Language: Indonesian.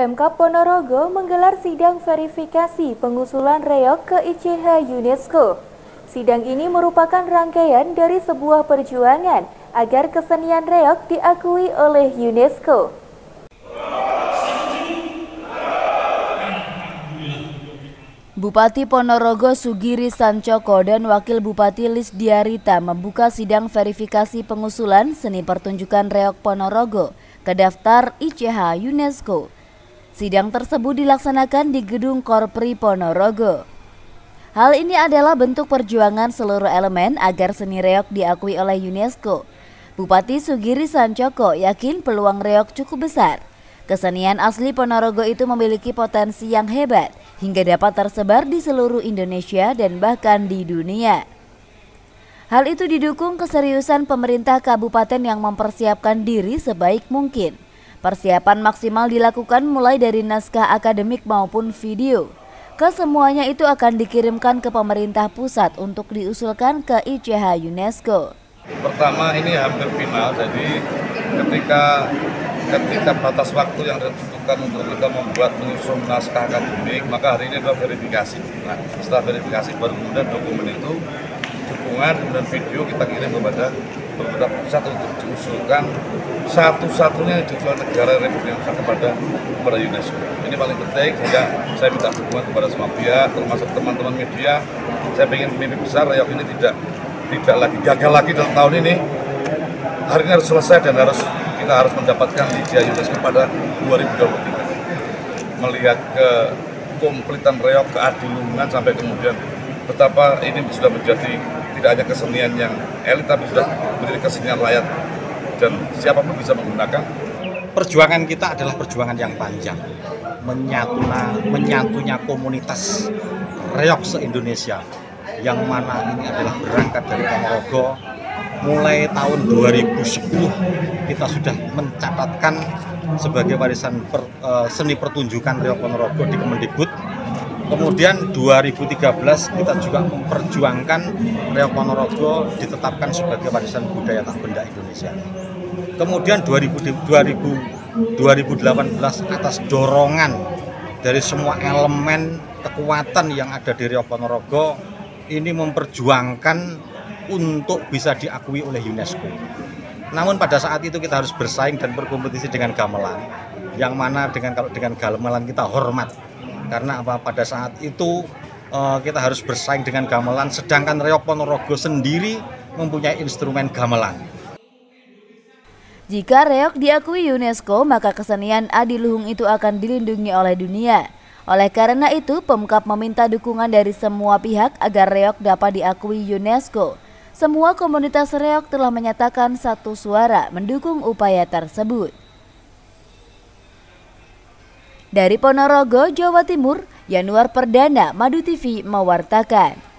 Pemkab Ponorogo menggelar sidang verifikasi pengusulan reog ke ICH UNESCO. Sidang ini merupakan rangkaian dari sebuah perjuangan agar kesenian reog diakui oleh UNESCO. Bupati Ponorogo Sugiri Sancoko dan Wakil Bupati Lisdiarita membuka sidang verifikasi pengusulan seni pertunjukan reog Ponorogo ke daftar ICH UNESCO. Sidang tersebut dilaksanakan di Gedung Korpri Ponorogo. Hal ini adalah bentuk perjuangan seluruh elemen agar seni reog diakui oleh UNESCO. Bupati Sugiri Sancoko yakin peluang reog cukup besar. Kesenian asli Ponorogo itu memiliki potensi yang hebat hingga dapat tersebar di seluruh Indonesia dan bahkan di dunia. Hal itu didukung keseriusan pemerintah kabupaten yang mempersiapkan diri sebaik mungkin. Persiapan maksimal dilakukan mulai dari naskah akademik maupun video. Kesemuanya itu akan dikirimkan ke pemerintah pusat untuk diusulkan ke ICH UNESCO. Pertama ini hampir final, jadi ketika batas waktu yang ditentukan untuk kita membuat menyusun naskah akademik, maka hari ini adalah verifikasi. Nah, setelah verifikasi baru kemudian dokumen itu, dukungan kemudian video kita kirim kepada pemerintah pusat untuk diusulkan satu-satunya diusulkan negara Republik Indonesia kepada UNESCO. Ini paling penting, sehingga saya minta dukungan kepada semua pihak, termasuk teman-teman media. Saya ingin mimpi besar reog ini tidak lagi gagal lagi dalam tahun ini. Hari ini harus selesai dan kita harus mendapatkan ICH UNESCO pada 2023. Melihat kekompletan reog, keadilunan sampai kemudian betapa ini sudah menjadi tidak hanya kesenian yang elit tapi sudah menjadi kesenian rakyat dan siapapun bisa menggunakan. Perjuangan kita adalah perjuangan yang panjang, menyatunya komunitas reog se-Indonesia, yang mana ini adalah berangkat dari Ponorogo. Mulai tahun 2010 kita sudah mencatatkan sebagai warisan seni pertunjukan reog Ponorogo di Kemendikbud. Kemudian 2013 kita juga memperjuangkan reog Ponorogo ditetapkan sebagai warisan budaya tak benda Indonesia. Kemudian 2018 atas dorongan dari semua elemen kekuatan yang ada di reog Ponorogo ini memperjuangkan untuk bisa diakui oleh UNESCO. Namun pada saat itu kita harus bersaing dan berkompetisi dengan gamelan, yang mana kalau dengan gamelan kita hormat. Karena apa? Pada saat itu kita harus bersaing dengan gamelan, sedangkan reog Ponorogo sendiri mempunyai instrumen gamelan. Jika reog diakui UNESCO, maka kesenian adiluhung itu akan dilindungi oleh dunia. Oleh karena itu, Pemkab meminta dukungan dari semua pihak agar reog dapat diakui UNESCO. Semua komunitas reog telah menyatakan satu suara mendukung upaya tersebut. Dari Ponorogo, Jawa Timur, Yanuar Perdana, Madu TV mewartakan.